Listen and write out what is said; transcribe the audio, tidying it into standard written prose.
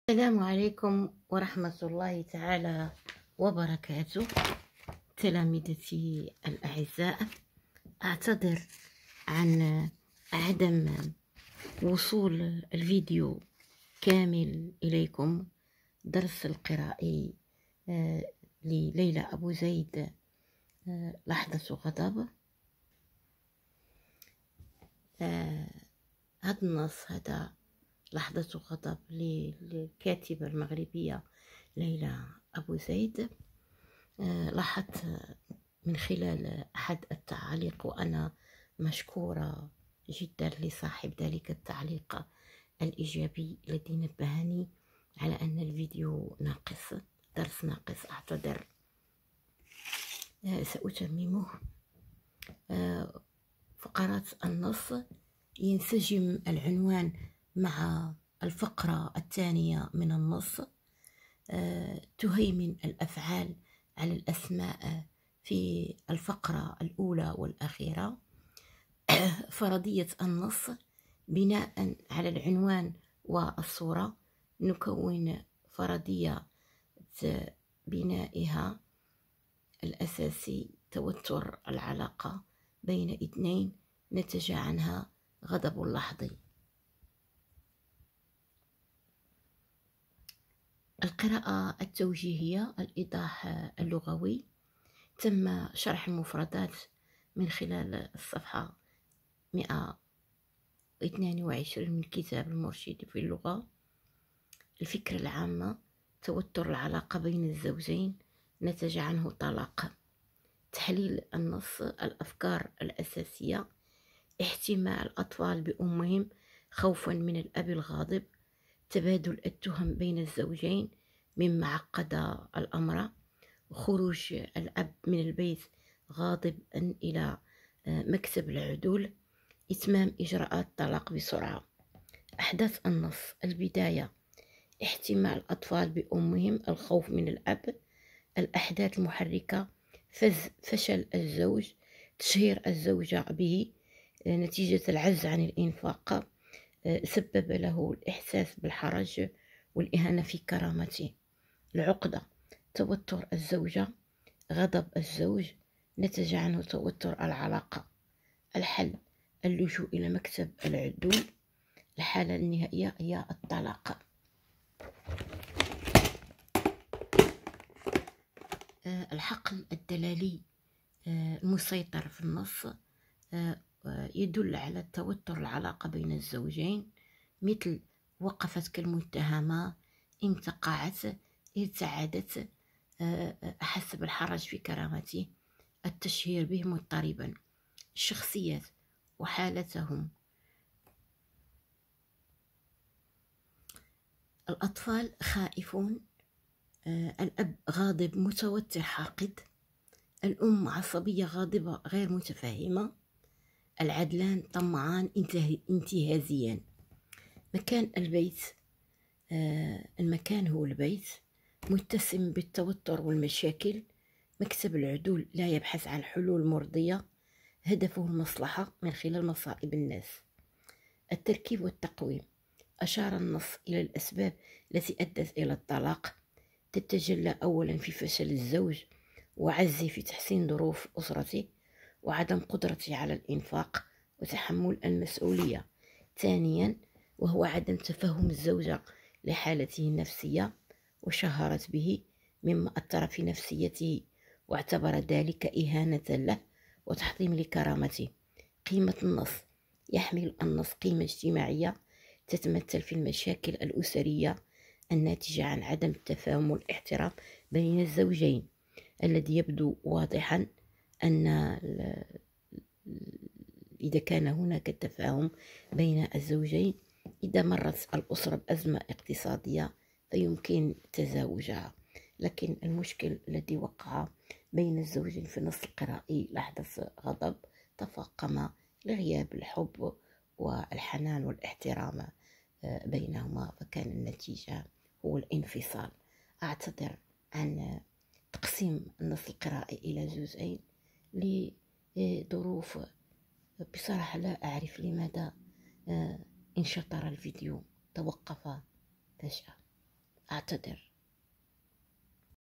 السلام عليكم ورحمة الله تعالى وبركاته. تلاميذتي الأعزاء، أعتذر عن عدم وصول الفيديو كامل إليكم. درس القرائي لليلى أبو زيد، لحظة غضب. هذا النص هذا لحظة غضب للكاتبة المغربية ليلى أبو زيد. لاحظت من خلال أحد التعاليق، وأنا مشكورة جدا لصاحب ذلك التعليق الإيجابي الذي نبهني على أن الفيديو ناقص، درس ناقص. أعتذر. سأتممه. فقرات النص ينسجم العنوان مع الفقرة الثانية من النص. تهيمن الأفعال على الأسماء في الفقرة الأولى والأخيرة. فرضية النص بناء على العنوان والصورة. نكون فرضية بنائها الأساسي توتر العلاقة بين اثنين نتج عنها غضب لحظي. القراءة التوجيهية، الإيضاح اللغوي. تم شرح المفردات من خلال الصفحة 122 من كتاب المرشد في اللغة. الفكرة العامة: توتر العلاقة بين الزوجين نتج عنه طلاق. تحليل النص: الأفكار الأساسية: احتماء الأطفال بأمهم خوفا من الأب الغاضب. تبادل التهم بين الزوجين مما عقد الأمر. خروج الأب من البيت غاضبا إلى مكتب العدول. إتمام إجراءات الطلاق بسرعة. أحداث النص: البداية: احتماء الأطفال بأمهم، الخوف من الأب. الأحداث المحركة: فشل الزوج، تشهير الزوجة به نتيجة العجز عن الإنفاق، سبب له الإحساس بالحرج والإهانة في كرامته. العقدة: توتر الزوجة، غضب الزوج نتج عنه توتر العلاقة. الحل: اللجوء إلى مكتب العدول. الحالة النهائية هي الطلاق. الحقل الدلالي المسيطر في النص يدل على توتر العلاقة بين الزوجين، مثل: وقفت كالمتهمة، انتقعت، ارتعدت، أحس بالحرج في كرامته. التشهير به مضطربا. الشخصيات وحالتهم: الأطفال خائفون، الأب غاضب متوتر حاقد، الأم عصبية غاضبة غير متفاهمة، العدلان طمعان انتهازيان. مكان البيت: المكان هو البيت، متسم بالتوتر والمشاكل. مكتب العدول لا يبحث عن حلول مرضية، هدفه المصلحة من خلال مصائب الناس. التركيب والتقويم: أشار النص إلى الأسباب التي أدت إلى الطلاق. تتجلى أولا في فشل الزوج وعجزه في تحسين ظروف أسرته وعدم قدرته على الإنفاق وتحمل المسؤولية. ثانيا، وهو عدم تفهم الزوجة لحالته النفسية وشهرت به مما أثر في نفسيته واعتبر ذلك إهانة له وتحطيم لكرامته. قيمة النص: يحمل النص قيمة اجتماعية تتمثل في المشاكل الأسرية الناتجة عن عدم التفاهم والاحترام بين الزوجين، الذي يبدو واضحا أن إذا كان هناك تفاهم بين الزوجين، إذا مرت الأسرة بأزمة اقتصادية فيمكن تزاوجها. لكن المشكل الذي وقع بين الزوجين في النص القرائي لحظة غضب تفاقم لغياب الحب والحنان والاحترام بينهما، فكان النتيجة هو الانفصال. أعتذر عن تقسيم النص القرائي إلى جزئين لظروف بصراحة لا أعرف لماذا انشطر الفيديو، توقف فجأة. أعتذر.